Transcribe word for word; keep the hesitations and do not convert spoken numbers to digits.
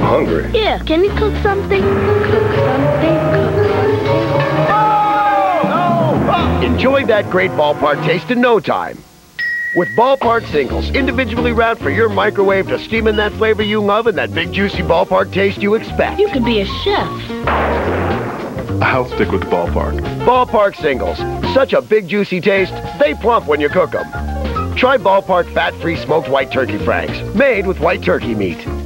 hungry. Yeah, can you cook something? Cook something, cook something. Oh! Oh! Enjoy that great ballpark taste in no time. With ballpark singles, individually wrapped for your microwave to steam in that flavor you love and that big juicy ballpark taste you expect. You could be a chef. I'll stick with ballpark. Ballpark singles. Such a big juicy taste, they plump when you cook them. Try ballpark fat-free smoked white turkey franks, made with white turkey meat.